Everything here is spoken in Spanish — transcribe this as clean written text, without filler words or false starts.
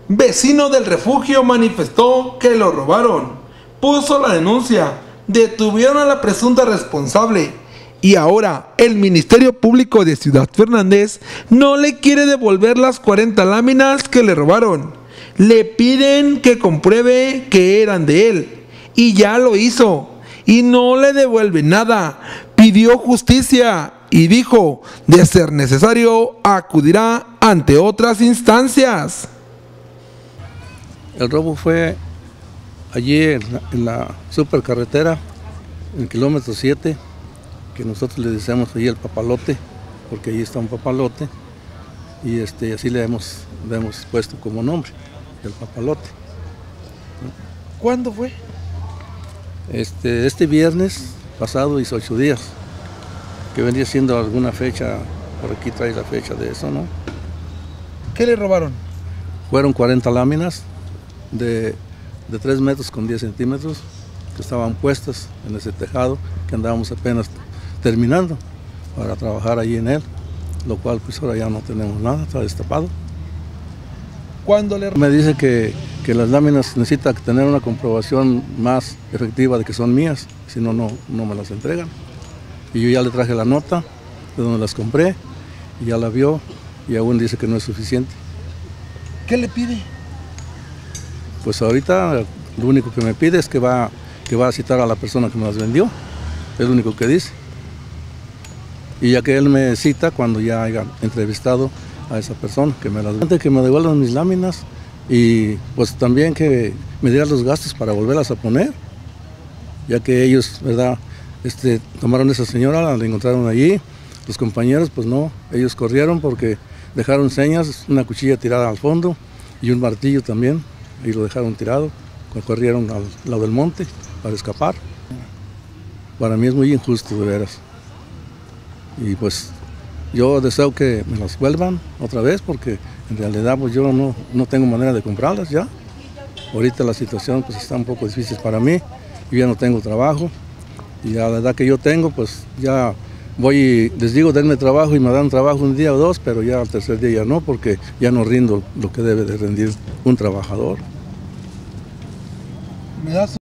Vecino del refugio manifestó que lo robaron, puso la denuncia, detuvieron a la presunta responsable y ahora el Ministerio Público de Ciudad Fernández no le quiere devolver las 40 láminas que le robaron. Le piden que compruebe que eran de él y ya lo hizo y no le devuelve nada. Pidió justicia y dijo, de ser necesario, acudirá ante otras instancias. El robo fue allí en la supercarretera, en el kilómetro 7, que nosotros le decíamos allí el papalote, porque allí está un papalote, y así le hemos puesto como nombre, el papalote. ¿Cuándo fue? Este viernes pasado hizo 8 días, que vendría siendo alguna fecha, por aquí trae la fecha de eso, ¿no? ¿Qué le robaron? Fueron 40 láminas de 3 metros con 10 centímetros que estaban puestas en ese tejado que andábamos apenas terminando para trabajar allí en él, lo cual pues ahora ya no tenemos nada, está destapado. ¿Cuándo le Me dice que las láminas necesitan tener una comprobación más efectiva de que son mías, si no, no me las entregan. Y yo ya le traje la nota de donde las compré y ya la vio y aún dice que no es suficiente. ¿Qué le pide? Pues ahorita lo único que me pide es que va a citar a la persona que me las vendió, es lo único que dice. Y ya que él me cita cuando ya haya entrevistado a esa persona que me las vende, que me devuelvan mis láminas y pues también que me diera los gastos para volverlas a poner, ya que ellos, ¿verdad? Tomaron a esa señora, la encontraron allí, los compañeros pues no, ellos corrieron porque dejaron señas, una cuchilla tirada al fondo y un martillo también. Y lo dejaron tirado, corrieron al lado del monte para escapar. Para mí es muy injusto, de veras. Y pues yo deseo que me las vuelvan otra vez porque en realidad pues yo no tengo manera de comprarlas ya. Ahorita la situación pues está un poco difícil para mí, yo ya no tengo trabajo y a la edad que yo tengo pues ya voy y les digo denme trabajo y me dan trabajo un día o dos, pero ya al tercer día ya no porque ya no rindo lo que debe de rendir un trabajador. ¿Me das